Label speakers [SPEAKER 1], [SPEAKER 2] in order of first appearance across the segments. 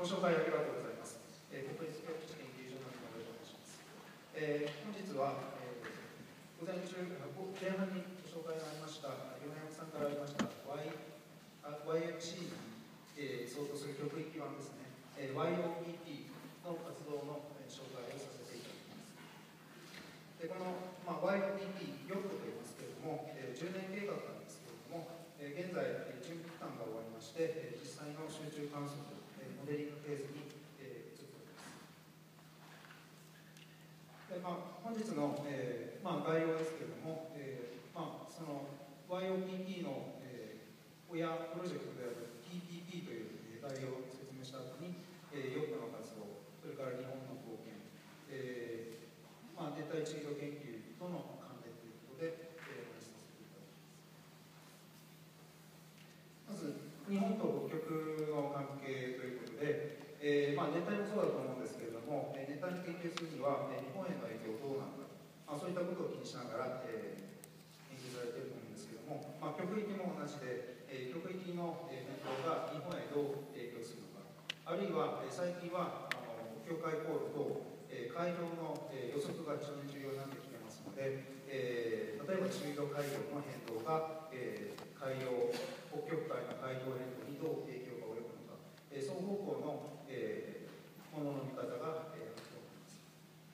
[SPEAKER 1] 紹介ありがとうございます。国立教育研究所の井上と申します。本日は、午前中、前半にご紹介がありました、米山さんからありました YFC に、相当する局域版ですね、YOPP の活動の紹介をさせていただきます。でこの、YOPP、よくと言いますけれども、10年計画なんですけれども、現在、準備期間が終わりまして、実際の集中観測、モデリングフェーズに、移っております。で本日の、概要ですけれども、その YOPP の、親プロジェクトである TPP という概要を説明した後に、ヨットの活動、それから日本の貢献、熱帯地域研究との関連ということで、お話しさせていただきます。まず、日本と北極の関係ということで、熱帯もそうだと思うんですけれども、熱帯に研究するには、日本への影響どうなのか、そういったことを気にしながら、研究されていると思うんですけれども、極域も同じで、極域の変動が日本へどう影響するのか、あるいは最近は北極海航路と海上の予測が非常に重要になってきていますので、例えば中緯度海洋の変動が北極海の海洋変動にどう影響が及ぶのか、双方向のものの見方があると思います。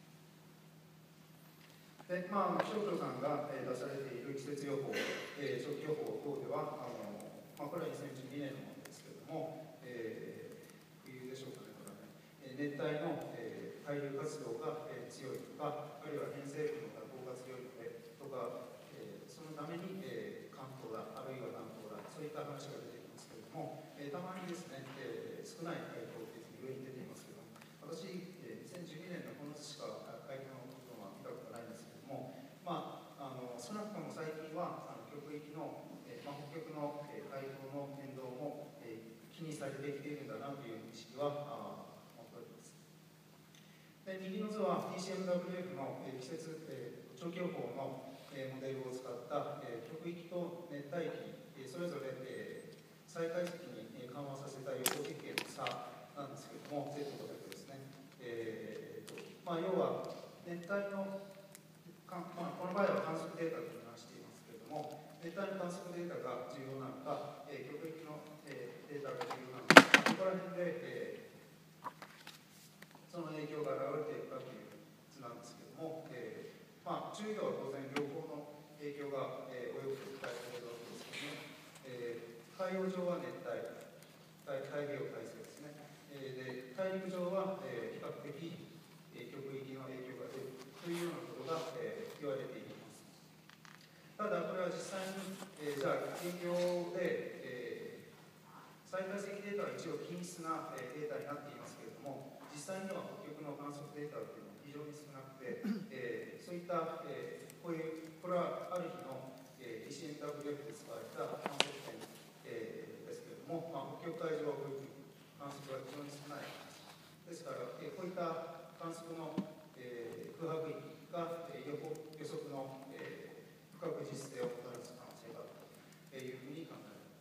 [SPEAKER 1] で気象庁さんが出されている季節予報、長期予報等では、これは2012年のものですけれども、冬でしょうかね、これはね、熱帯の海流活動が強いとか、あるいは偏西風の蛇行が強いのでとか、そのために関東だ、あるいは南東だ、そういった話が出てきますけれども、たまにですね、少ない回答という上に出ていますけれども、私、2012年のこのしか回答のことは見たことないんですけれども、少なくとも最近は極域の、北極の海流の変動も気にされてきているんだなという意識は持っております。で右の図は TCMWF の季節長期予報のモデルを使った極域と熱帯域それぞれ最下位積に緩和させた予報実験の差なんですけれども、Z と Z ですね。要は熱帯のこの場合は観測データと話していますけれども、熱帯の観測データが重要なのか、極域のデータが重要なのか、ここら辺でその影響が現れているかという図なんですけれども、中緯度は当然両方の影響が及ぶと期待されるわけですけれども、海洋上は熱帯、太平洋大西ですね。で大陸上は比較的極域の影響が出るというようなことが言われています。ただ、これは実際にじゃあ、研究で最下位積データは一応均質なデータになっていますけれども、実際には北極の観測データというのは非常に少なくて、そういった、これはある日の ECMWF で使われた観測点、ですけれども、北極海上はこういう観測が非常に少ないですから、こういった観測の、空白域が予測の、不確実性をもたらす可能性があるというふうに考えられます。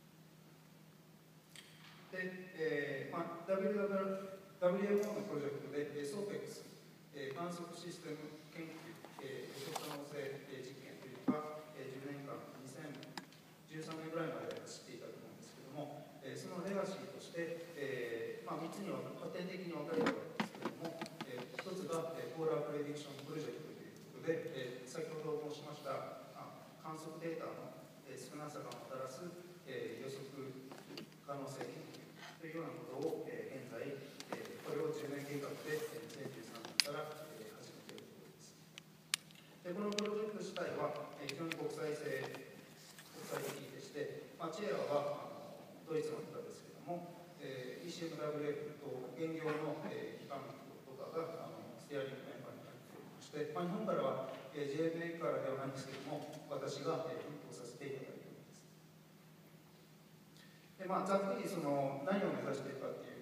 [SPEAKER 1] で、WMO のプロジェクトで SOPEX、観測システム研究、予測可能性実験というのが、10年間、2013年ぐらいまで走っていたと思うんですけれども、そのレガシーとして、3つには発展的に分かれるわけですけれども、1つがポーラープレディクションプロジェクトということで、先ほど申しました観測データの少なさがもたらす予測可能性研究というようなことを現在、これを10年計画で2013年から始めているところです。でこのプロジェクト自体は非常に国際的でして、チェアはドイツの方ですけれども、ECMWF と現業の機関とかがステアリングメンバーに入っておりまして、日本からは JMA からではないんですけれども、私が運行させていただいております。でざっくり何を目指しているかという、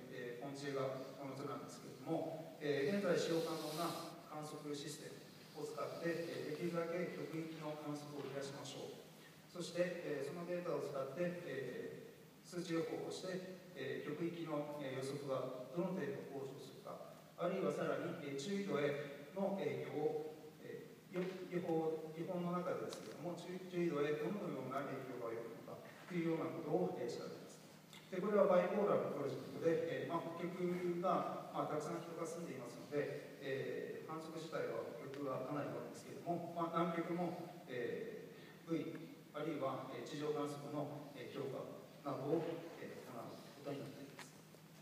[SPEAKER 1] 本知恵がこの図なんですけれども、現在使用可能な観測システムを使って、できるだけ極域の観測を増やしましょう。そして、そのデータを使って、 数値予報をして、極域の予測がどの程度向上するか、あるいはさらに注意度への影響を予報の中でですけれども、注意度へどのような影響が及ぶのかというようなことを調べます。でこれはバイポーラーのプロジェクトで、北極が、たくさん人が住んでいますので、観測自体は北極がかなり多いんですけれども、南極も、V あるいは地上観測の評価などを行うことになっています。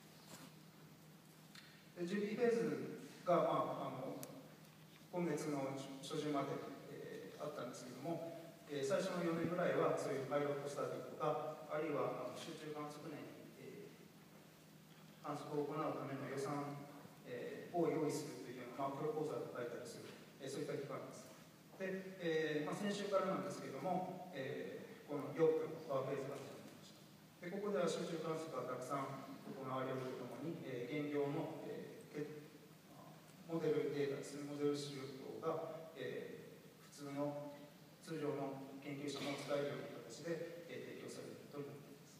[SPEAKER 1] 準備フェーズが、今月の初旬まで、あったんですけれども、最初の4年ぐらいはそういうパイロットスタディとか、あるいは集中観測年に、観測を行うための予算、を用意するというような、プロポーザルを書いたりする、そういった機関です。で、先週からなんですけれども、この4区のパワーフェーズが始まりました。でここでは集中観測がたくさん行われるとともに、現業の、モデルデータですね、モデル資料が、通常の研究者も使えるような形で、提供されることになっています。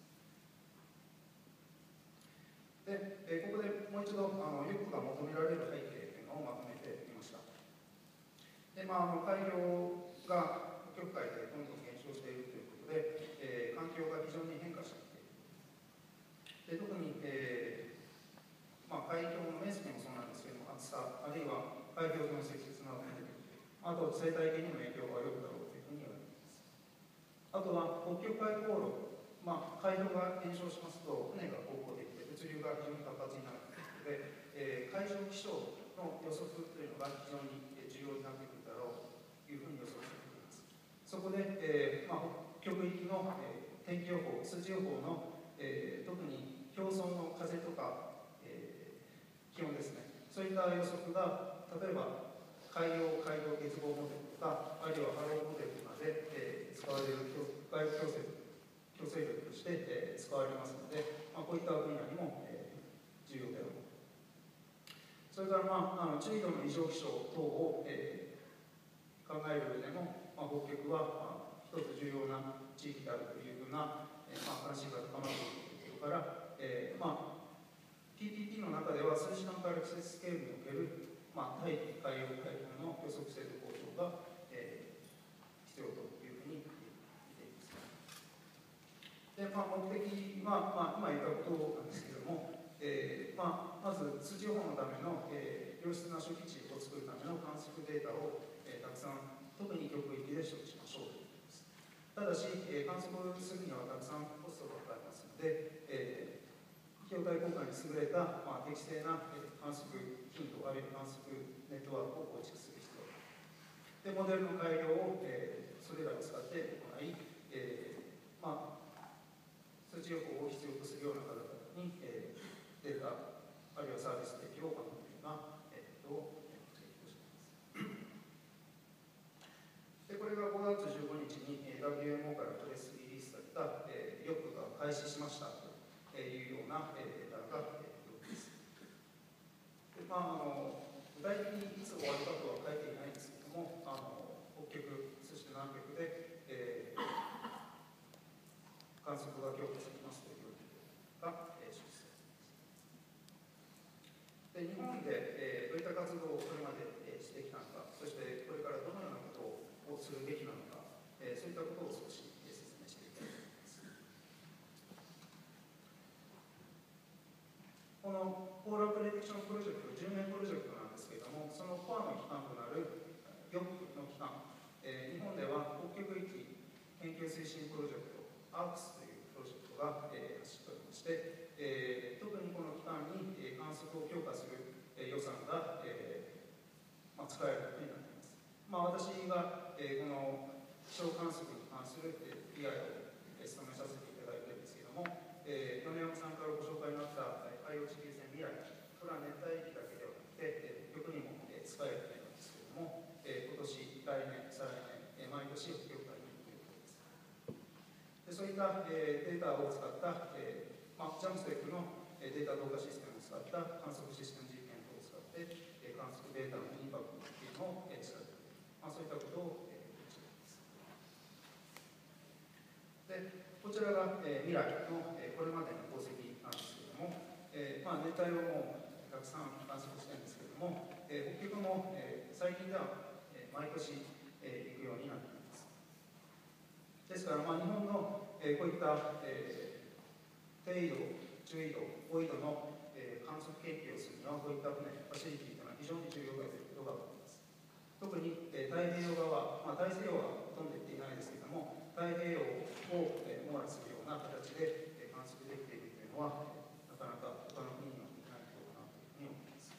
[SPEAKER 1] で、ここでもう一度よくが求められる背景というのをまとめてみました。で、海洋が北極海でどんどん減少しているということで、環境が非常に変化している。で特に、海峡の面積もそうなんですけども、厚さ、あるいは海峡の積雪なども出てくる。あと生態系にも影響が及ぶだろうというふうに言われています。あとは北極海航路、海流が減少しますと船が航行できて物流が非常に活発になるということで、海上気象の予測というのが非常に重要になってくるだろうというふうに予測されています。そこで、北極域の、天気予報、数値予報の、特に表層の風とか、気温ですね、そういった予測が例えば海洋結合モデルとか、あるいはハローモデルとかで、使われる外部強制力として、使われますので、こういった分野にも、重要である。それから、注意度の異常気象等を、考える上でも、北極は、一つ重要な地域であるというふうな、関心が高まっているということから、PPP の中では数時間から季節スケールにおける、大気海洋海溝の予測精度向上が、必要というふうに見ています。で、目的は、今言ったことなんですけれども、まず数値予報のための、良質な初期値を作るための観測データを、たくさん、特に極域で取得しましょうということです。ただし、観測するにはたくさんコストがかかりますので、費用対効果に優れた、適正な観測頻度、あるいは観測ネットワークを構築する必要がある。で、モデルの改良を、それらを使って行い、数値予報を必要とするような方々に、データ、あるいはサービス提供を行うような、を提供します。で、これが5月15日に WMO からプレスリリースされた、予測が開始しましたというような、データが、です。で、具体的にいつ終わるかとは書いていないんですけども、北極、そして南極で、観測が強化されますというが、出施されています。で、日本で、どういった活動をこれまで、してきたのか、そしてこれからどのようなことをするべきなのか、そういったことを少し説明していきたいと思います。このポーラープレディクションプロジェクト、10年プロジェクトなんですけれども、そのコアの機関となる4区の機関、日本では北極域研究推進プロジェクト、ARCS というプロジェクトが、走っておりまして、特にこの期間に、観測を強化する、予算が、使えることになっています。私が、この気象観測に関する、PI を、務めさせていただいているんですけれども、米山さんからご紹介になった海洋地球線未来、これは熱帯域だけではなくて、北極にも、使えるんですけれども、今年、来年、再来年、毎年北極海に行く予定です。でそういった、データを使った、ジャムステックのデータ同化システムを使った観測システム実験等を使って、観測データのインパクトっていうのを、調べている、そういったことを、しています。で、こちちらが、未来の、これまでの功績なんですけれども、熱帯をもうたくさん観測してるんですけれども、北極も、最近では、毎年、行くようになっています。ですから、日本の、こういった、低緯度、中緯度、高緯度の、観測研究をするには、こういった船、ファシリティというのは非常に重要だということが分かります。特に、太平洋側、大西洋はほとんど行っていないですけれども、太平洋を、網羅するような形で、観測できているというのは、なかなか他の国にはできないことかなというふうに思います。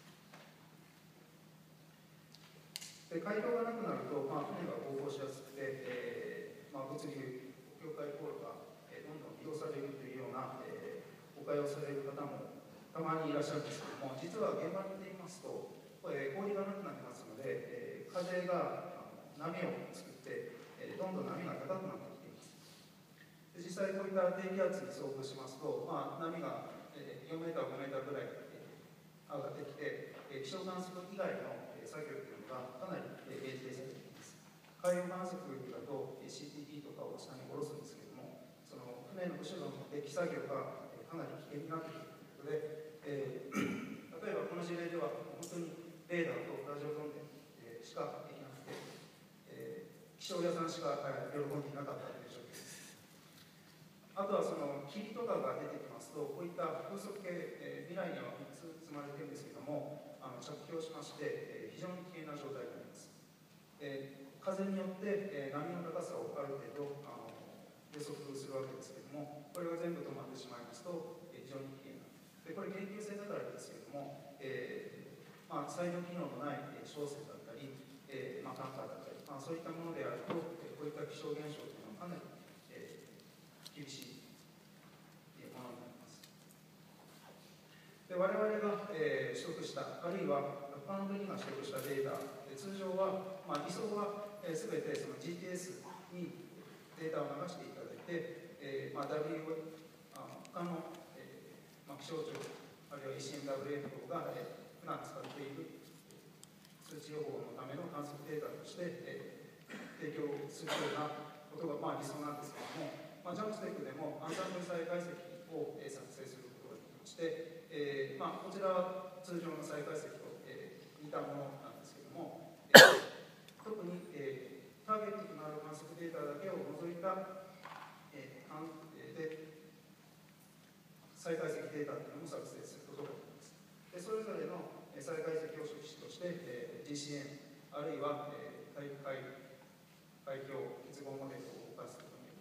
[SPEAKER 1] で、海峡がなくなると、船が航行しやすくて、物流、境界航路が、どんどん利用されるというような、誤解をされる方もたまにいらっしゃるんですけれども、実は現場に行ってみますと、氷がなくなってますので、風が波を作って、どんどん波が高くなってきています。で、実際こういった低気圧に遭遇しますと、波が4メーター、5メーターぐらい上がってきて、気象観測以外の作業というのがかなり限定されています。海洋観測だと CTP とかを下に下ろすんですけれども、その船の後ろのデッキ作業がかなり危険になっているということで、例えばこの事例では本当にレーダーとラジオゾンデしかできなくて、気象屋さんしか喜んでいなかったという状況です。あとはその霧とかが出てきますと、こういった風速計、未来には3つ積まれているんですけれども、着氷しまして、非常に危険な状態になります。風によって、波の高さをある程度予測するわけですけれども、これが全部止まってしまいますと、非常に危険な。で、これ研究性だからですけれども、再度機能のない小船だったり、タンカーだったり、そういったものであると、こういった気象現象というのはかなり、厳しいものになります。で、我々が、取得した、あるいは他の国が取得したデータ、通常は、理想は、全てその GTS にデータを流していただいて、他の、気象庁、あるいは ECMWF 等が、普段使っている数値予報のための観測データとして、提供するようなことが、理想なんですけれども、ジャムステックでもアンサンブル再解析を、作成することができまして、こちらは通常の再解析と、似たものなんですけれども、特に、ターゲットとなる観測データだけを除いた、再解析データというのも作成することができます。で、それぞれの再解析を初期として、GCN あるいは、海峡結合モデルを動かすことによって、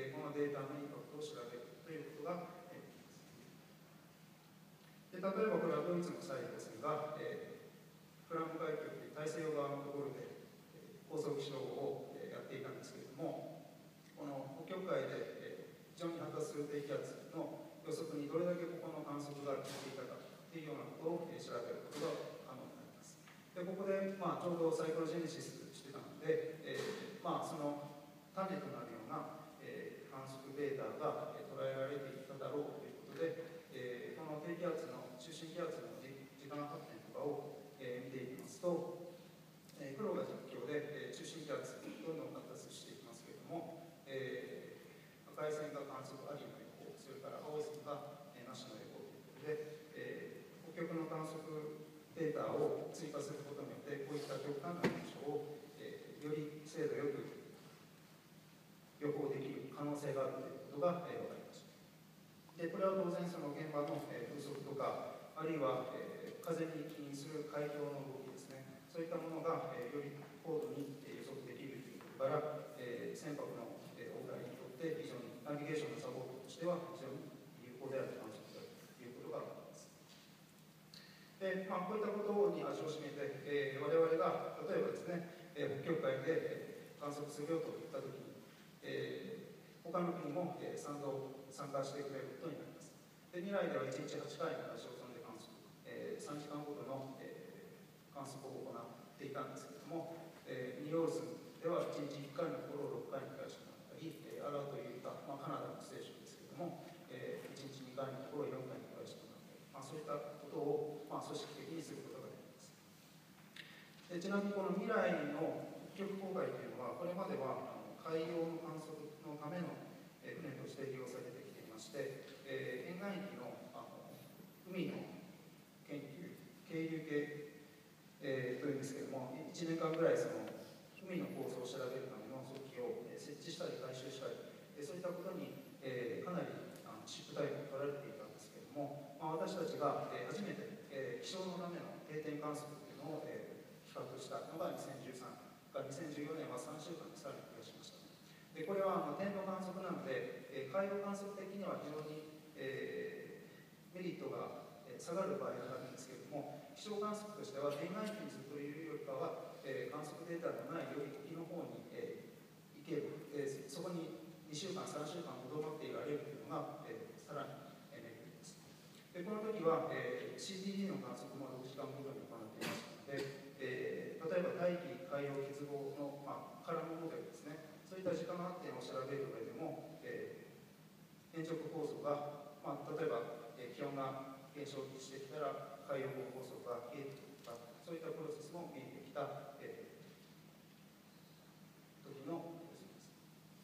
[SPEAKER 1] このデータのインパクトを調べるということができます。で、例えばこれはドイツのサイトですが、フラン海峡という大西洋側のところで、高速気象をやっていたんですけれども、この北極海で非常に発達する低気圧の予測にどれだけここの観測が効いていたかというようなことを調べることが可能になります。で、ここで、ちょうどサイクロジェネシスしてたので、その種となるような、観測データが捉えられていただろうということで、この低気圧の中心気圧の時間発展とかを、見ていきますと、黒が実況で、中心気圧どんどん発達していきますけれども、赤い線が観測ありの予報、それから青い線が、なしの予報ということで、北極の観測データを追加することによってこういった極端な現象を、より精度よく予報できる可能性があるということが、分かりました。で、これは当然その現場の、風速とか、あるいは、風に起因する海峡の動きですね、そういったものが、より高度に予測できるということから、船舶の、往来にとって非常にナビゲーションのサポートとしては非常に有効である観測であるということが分かります。で、こういったことに足を締めて、我々が例えばですね、北極海で観測するよといったときに、他の国も、参加してくれることになります。で、未来では1日8回のラジオゾンで観測、3時間ごとの、観測を行っていたんですけれども、ニューオールズでは1日1回のところを6回に増やしてもらったり、アラーというか、カナダのステーションですけれども、1日2回のところを4回に増やしてもらったり、そういったことを、組織的にすることができます。で、ちなみにこの未来の北極航海というのは、これまでは海洋の観測のための船として岸域の海の研究、渓流系、というんですけれども、1年間ぐらいその海の構造を調べるための測器を設置したり回収したり、そういったことにかなりシップタイムを取られていたんですけれども、私たちが初めて気象のための定点観測というのを企画したのが2013年から2014年は3週間でさらに増やしました。でこれは点の観測なので、回路観測的には非常にメリットが下がる場合があるんですけれども、気象観測としては沿岸域にずっといるよりかは、観測データのない領域の方に、行ける、そこに2週間、3週間とどまっていられるというのが、さらにメリットです。でこの時は、CTD の観測も6時間ごとに行っていましたので、例えば大気海洋結合の、カラムモデルですね、そういった時間発展を調べる上でも、変直構造が、例えば、気温が減少してきたら海洋構造が消えてくるとか、そういったプロセスも見えてきた、時の予測です。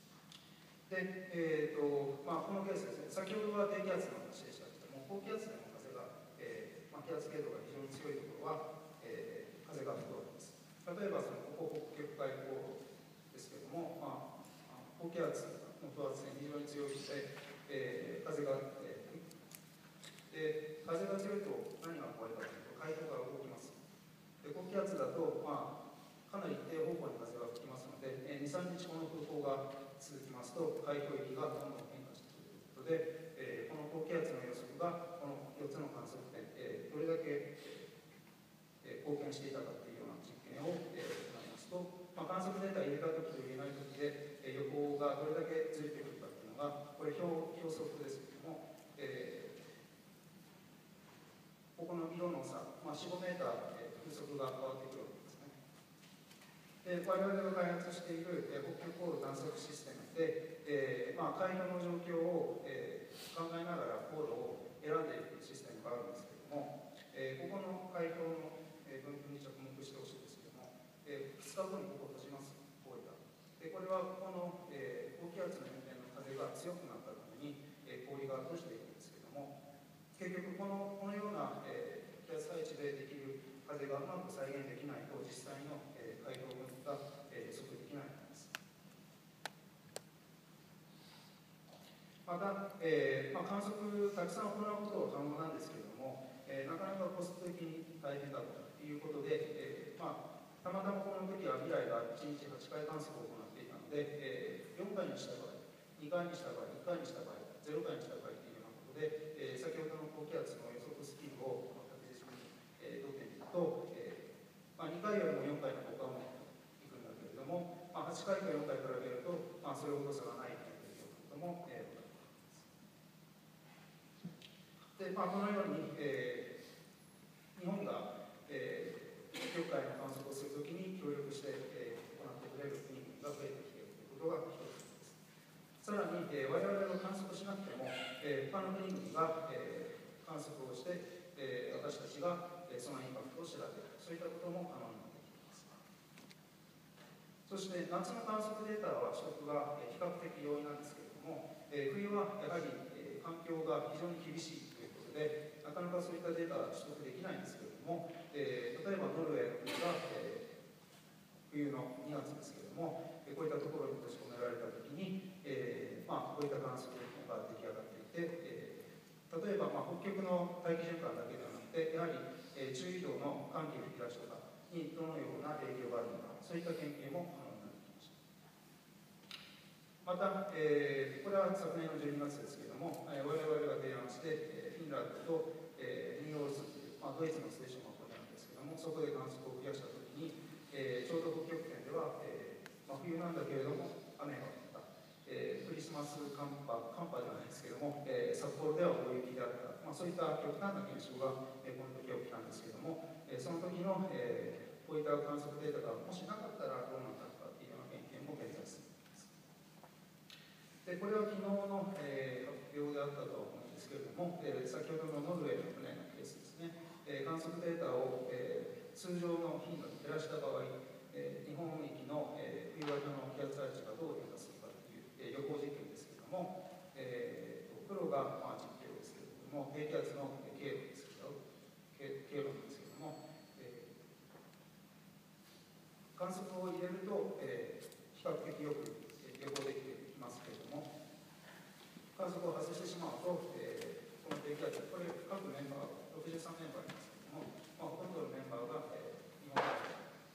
[SPEAKER 1] で、このケースですね、先ほどは低気圧の話でしたけれども、高気圧でも風が、気圧系動が非常に強いところは、風が吹くわけです。例えばここ北極海溝ですけれども、高気圧の等圧線非常に強いので、風が、風が強いと何が怖いかというと海溝が動きます。で高気圧だと、かなり一定方向に風が吹きますので、2、3日この風向が続きますと海峡域がどんどん変化してくるということで、この高気圧の予測がこの4つの観測点、どれだけ、貢献していたかというような実験を、行いますと、観測データ入れたときと入れないときで、予報がどれだけずれてくるかというのが、これ表測ですけれども、ここの色の差、4、5メーター、風速が変わってくるわけですね。で我々が開発している、北極航路探索システムで、海洋の状況を、考えながら航路を選んでいくシステムがあるんですけれども、ここの海峡の分布に着目してほしいんですけれども、2日後にここ閉じます、大分。でこれはこの、高気圧の変遷の風が強くなったために、氷が閉じているんですけれども、結局このような、気圧配置でできる風がうまく再現できないと実際の、海峡分布が、予測できないのです。また、観測たくさん行うことは可能なんですけれども、なかなかコスト的に大変だということで、たまたまこの時は未来が1日8回観測を行っていたので、4回にした場合、2回にした場合、1回にした場合、0回にした場合というようなことで、先ほどの高気圧の予測スキルを確実に、取ってみると、2回よりも4回の方がうまくいくんだけれども、8回か4回比べると、それほど差がないというようなことも、分かります。で、このように、日本が、北極海の観測をするときに協力して、行ってくれる国々が増えてきているということが一つです。さらに、我々が観測しなくても、他の国々が、観測をして、私たちが、そのインパクトを調べる、そういったことも可能になってきています。そして夏の観測データは取得が比較的容易なんですけれども、冬はやはり環境が非常に厳しいということで、なかなかそういったデータは取得できないんですけれども、例えばノルウェーの国が、冬の2月ですけれども、こういったところに閉じ込められたときに、こういった観測が出来上がっていて、例えば、北極の大気循環だけではなくて、やはり、中緯度の寒気吹き出しとかにどのような影響があるのか、そういった研究も可能になってきました。また、これは昨年の12月ですけれども、我々が提案して、フィンランドと、ニューオールズという、ドイツのステーションがここにあるんですけれども、そこで観測を増やしたときに、ちょうど北極圏では、冬なんだけれども雨が降った、クリスマス寒波じゃないですけれども、札幌では大雪であった、そういった極端な現象が、この時起きたんですけれども、その時の、こういった観測データがもしなかったらどうなったのかというような研究も現在進んでいます。でこれは昨日の、発表であったと思うんですけれども、先ほどのノルウェーの船のケースですね、観測データを、通常の頻度に減らした場合、日本域の、冬型の気圧配置がどう変化するかという、予報実験ですけれども、黒が、実況ですけれども、低気圧の経路ですけど、経路なんですけども、観測を入れると、比較的よく予報できていますけれども、観測を外してしまうと、この低気圧、これ各メンバー、63メンバーいますけれども、ほとんどのメンバーが、日本から、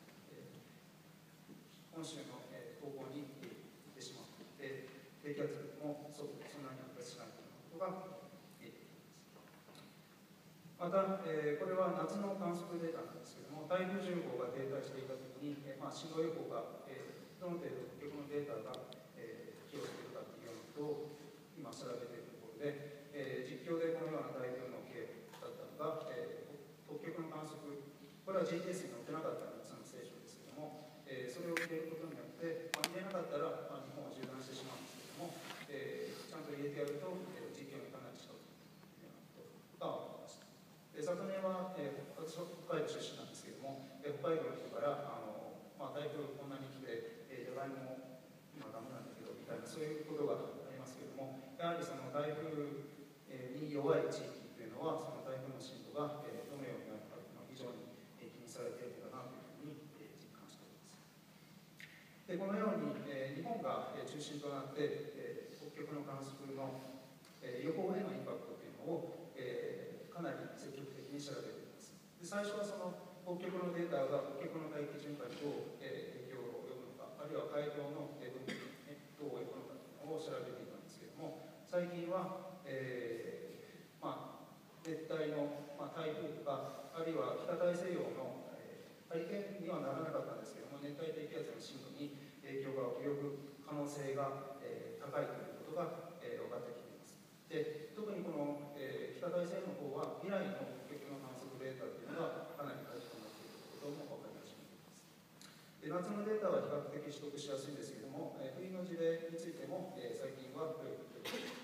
[SPEAKER 1] 本州の、方向に行ってしまう。低気圧もそんなに発達しないということが見えています。また、これは夏の観測データなんですけれども、台風10号が停滞していたときに、進路予報が、どの程度、結局のデータが、寄与しているかというようなことを今調べているところで、実況でこのような台風の経路だったのが、北極の観測、これは GPS に載ってなかった夏のステーションですけれども、それを入れることによって、入れなかったら、日本を縦断してしまうんですけれども、ちゃんと入れてやると、実況にかなり近くというようなことが分かりました。昨年は、私は北海道出身なんですけれども、北海道の人から、台風こんなに来て、じゃがいも今ダメなんだけどみたいな、そういうことがありますけれども、やはりその台風に弱い地域というのは、その台風の進路がどのようになるかというのは非常に気にされているんだなというふうに実感しております。でこのように日本が中心となって北極の観測の予報へのインパクトというのをかなり積極的に調べています。で最初はその北極のデータが北極の大気循環にどう影響を及ぶのか、あるいは海洋の分布にどう及ぶのかというのを調べていたんですけれども、最近は、熱帯の、台風とか、あるいは北大西洋の、ハリケーンにはならなかったんですけれども、熱帯低気圧の進路に影響が及ぶ可能性が、高いということが、分かってきています。で特にこの、北大西洋の方は未来の北極の観測データというのがかなり大事となっていることも分かり始めています。で夏のデータは比較的取得しやすいんですけれども、冬の事例についても、最近は増えてきています。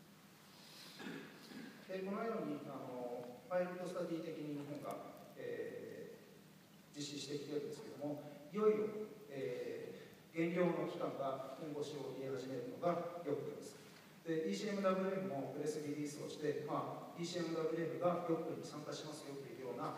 [SPEAKER 1] でこのようにパイロットスタディ的に日本が、実施してきているんですけれども、いよいよ、減量の期間が本腰を入れ始めるのがヨップです。で ECMWF もプレスリリースをして、ECMWF がヨップに参加しますよというような、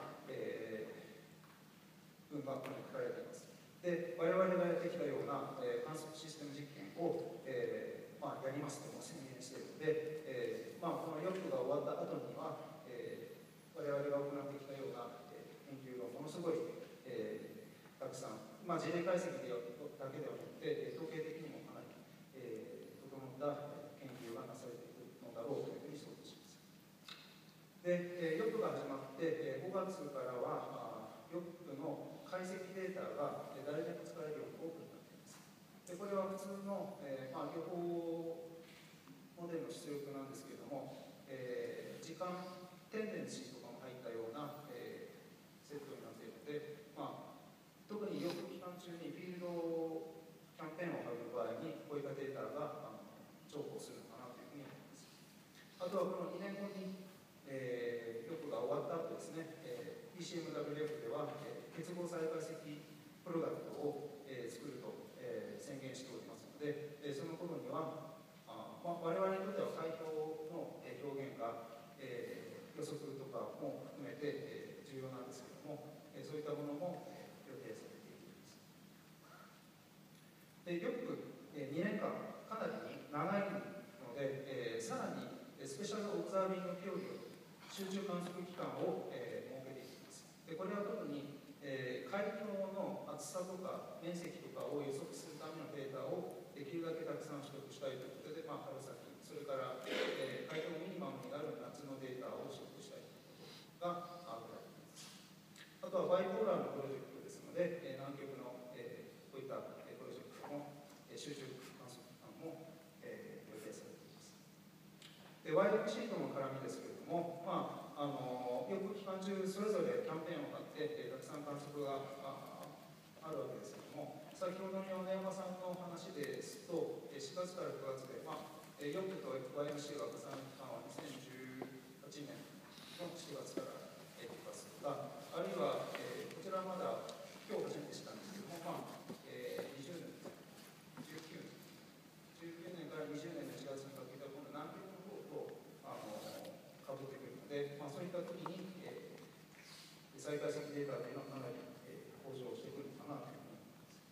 [SPEAKER 1] 文がここに書かれています。で我々がやってきたような、観測システム実験を、やりますとも宣言しているので、このヨップが終わった後には、我々が行ってきたような、研究がものすごい、たくさん、事例解析だけではなくて、統計的にもかなり、整った研究がなされているのだろうというふうに想像します。で、ヨップが始まって、5月からはヨップの解析データが誰でも使えるように多くなっています。でこれは普通の、予報モデルの出力なんですけれども、時間テンデンシーとかも入ったような、セットになっているので、特に予報期間中にフィールドキャンペーンを張る場合にこういったデータが重宝するのかなというふうに思います。あとはこの2年後に、予報が終わった後ですね、ECMWF では、結合再解析プロダクトを、作ると、宣言しておりますので、その頃には我々にとっては海氷の表現が、予測とかも含めて、重要なんですけれども、そういったものも、予定されています。でヨップ、2年間かなり長いので、さらにスペシャルオブザービング協議を集中観測期間を、設けていきます。でこれは特に、海峡の厚さとか面積とかを予測するためのデータをできるだけたくさん取得したいということで、春先、それから、海峡ミニマムになる夏のデータを取得したいということが挙げられています。あとはバイポーラーのプロジェクトですので、南極の、こういったプロジェクトの集中観測期間も、予定されています。でワイドシートの絡みですけれども、予報期間中それぞれキャンペーンを張って、たくさん観測があるわけですけれども、先ほどの米山さんの話ですと、4月から9月で、ヨップと YMC が重なる期間は2018年の4月から9月とか、あるいは、こちらはまだ今日初めて知ったんですけども、20年、19年から20年の4月にかけて、この南極の方と被そういった時に、再解析データというのはかなり、向上してくるかなというふうに思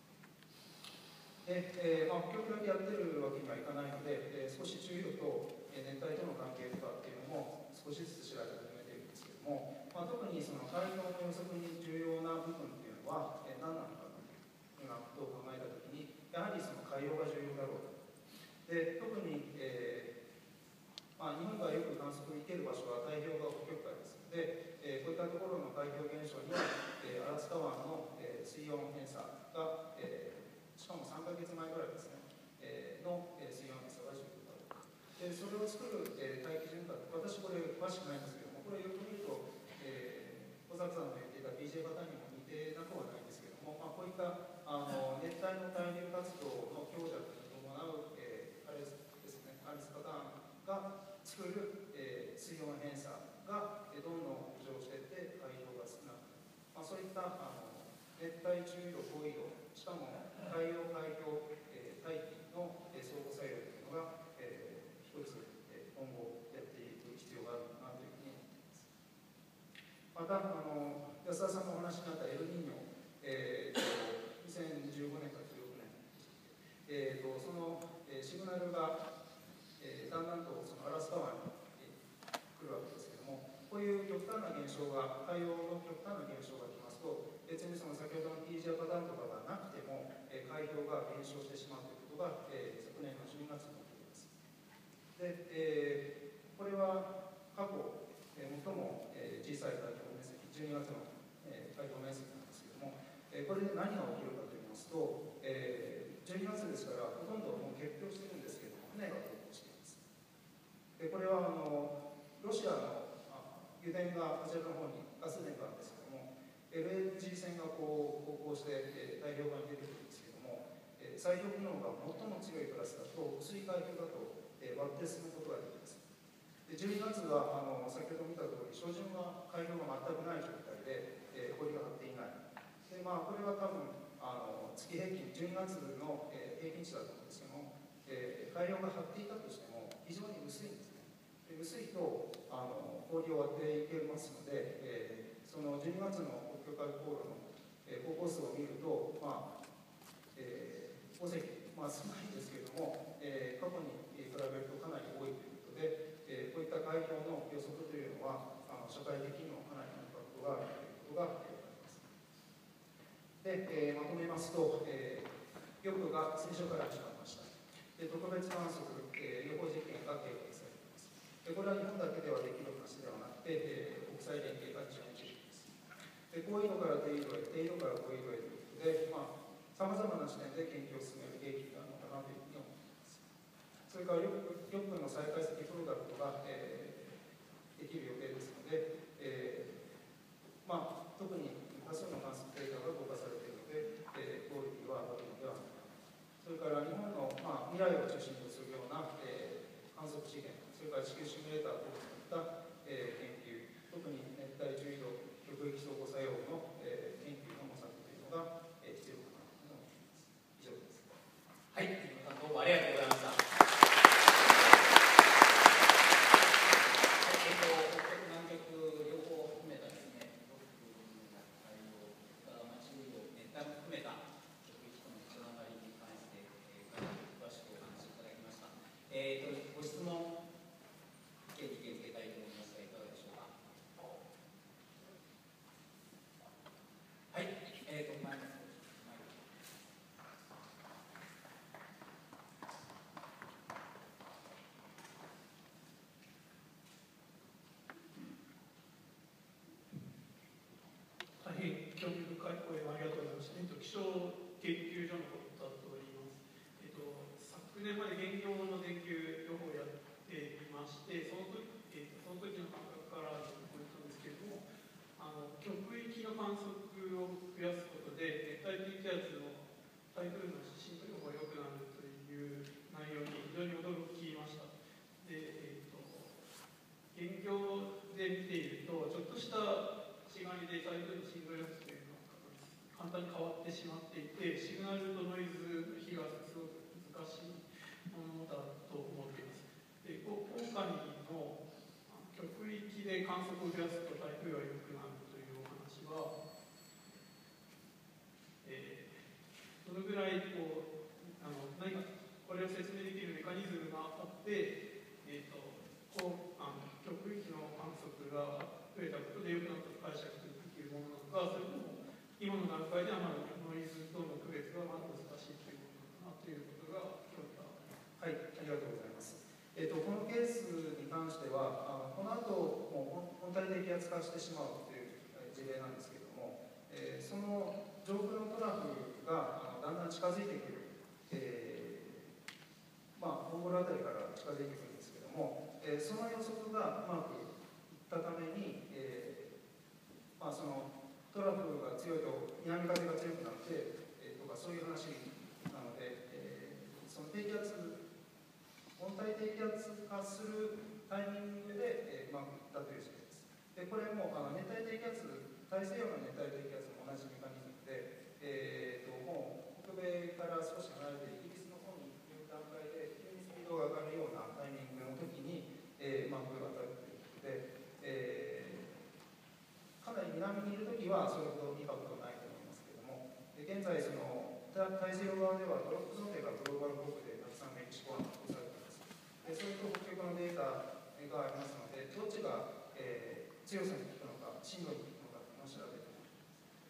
[SPEAKER 1] います。極力だけやってるわけにはいかないので、少し重力と熱帯との関係とかっていうのも少しずつ調べ始めているんですけれども、特にその海洋の予測に重要な部分っていうのは、何なのかというようなことを考えたときに、やはりその海洋が重要だろうと。で特に、日本がよく観測に行ける場所は太平洋側北極海ですので、こういったところの海洋現象には、アラスカ湾の、水温偏差が、しかも3ヶ月前ぐらいですね、の、水温偏差が重要だろうと。でそれを作る、大気循環、私これ詳しくないんですけども、これよく見ると、小坂さんの言っていた BJ パターンにも似てなくはないんですけども、こういった熱帯の対流活動の強弱に伴う、あれですね、アリスパターンが作る、水温偏差が、どんどん北上していって海洋が少なくなる、そういった熱帯中緯度高緯度、しかも海洋海峡、大気の、相互作用というのが、一つ、今後やっていく必要があるかなというふうに思います。また安田さんのお話になったエルニーニョ、2015年から16年、その、シグナルが、だんだんとそのアラスカ湾に、来るわけですけども、こういう極端な現象が、海洋の極端な現象が来ますと、別にその先ほどの PGR パターンとかがなくても、海氷が減少してしまうということが、昨年の12月に起きています。で、これは過去、最も、小さい海氷面積、12月の、海氷面積なんですけども、これで何が起きるかと言いますと、12月ですからほとんどもう結氷してるんですけども、船が航行しています。でこれはロシアの油田があちらの方にガス田があるんですけども、 LNG 船がこう航行して、太平洋側に出てくるんですけども、最極能が最も強いクラスだと薄い海氷だと、割って進むことができます。で12月は先ほど見た通り、初旬は海氷が全くない状態で、氷が張っていない。でこれは多分月平均、12月の、平均値だと思うんですけども、海洋が張っていたとしても非常に薄いんですね。で薄いと氷を割っていけますので、その12月の北極海航路の、航行数を見ると、5隻、少ないんですけれども、過去に比べるとかなり多いということで、こういった海氷の予測というのは社会的にもかなりインパクトがあるということが、で、まとめますと、玉が水晶から始まりました。で特別観測、予報実験が計画されています。これは日本だけではできる話ではなくて、国際連携が非常に重要です。で高緯度から低緯度へ、低緯度から高緯度へということで、さまざ、まな視点で研究を進める契機があるのかなというふうに思います。それから玉の再解析プロダクトが、できる予定ですので、特に多数の観測データが動かされているので、クオリティは上がるのではないか。それから日本の、未来を中心とするような、観測資源、それから地球シミュレーター等を使った、研究、特に熱帯重緯度極域相互作用の、研究の模索というのが、必要かなと思います。以上です。
[SPEAKER 2] はい、皆さんどうもありがとうございました。ご質問、意見受けたいと思いますが、いかがでしょうか。はい、前の
[SPEAKER 3] 大変興味深い声をありがとうございました。気象研究所のことだと言います。昨年まで現況の電球予報をやっていまして、その時の感覚からのポイントなんですけれども、極域の観測を増やすことで、熱帯低気圧の台風の進路予報が良くなるという内容に非常に驚きました。で、現況で見ていると、ちょっとした違いで台風の進路予測というのが簡単に変わってしまっていて、シグナルとノイズの比がすごく難しいものだと思っています。で今回の極域で観測を増やすと台風が良くなるというお話は、どのぐらい何かこれを説明できるメカニズムがあって、極域の観測が増えたことで良くなったと解釈できるものなのか、それとも今の段階ではまだノイズとの区別がまだ難しいというものなのかなということが興味があります。
[SPEAKER 1] はい、ありがとうございます。このケースに関しては、この後もう温帯低気圧化してしまうという事例なんですけれども、その上空のトラフがだんだん近づいてくる、モンゴルあたりから近づいてくるんですけれども、その予測がうまくいったために、そのトラフが強いと南風が強くなって、とかそういう話なので、その低気圧温帯低気圧化するタイミングで、うまくいったという事例です。でこれも熱帯低気圧、大西洋の熱帯低気圧も同じメカニズムで、もう北米から少し離れてイギリスの方に行く段階で急にスピードが上がるようなタイミングの時に、うまく当たるということで、かなり南にいる時はそれほどインパクトないと思いますけれども、現在その大西洋側ではドロップゾーンがグローバルフォークでたくさんメキシコ湾が発行されています。それと北極のデータがありますので、どっちが、強さに効くのか、震度に効くのかというのを調べています。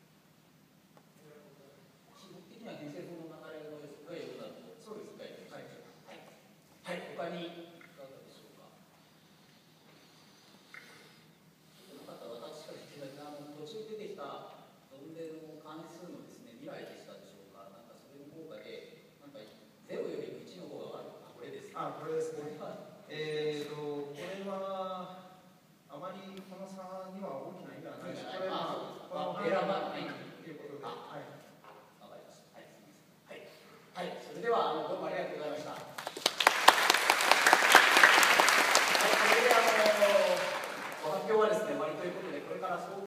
[SPEAKER 2] 基本的には偏西風の流れの予測が良くなると。
[SPEAKER 1] そうですね。はい。
[SPEAKER 2] はい。他にいかがでしょうか。また私から聞きたい途中出てきたドンデルの関数のですね、未来でしたでしょうか。なんかそれの効果で、なんか0よりも1の方が悪い。これです。
[SPEAKER 1] これですね。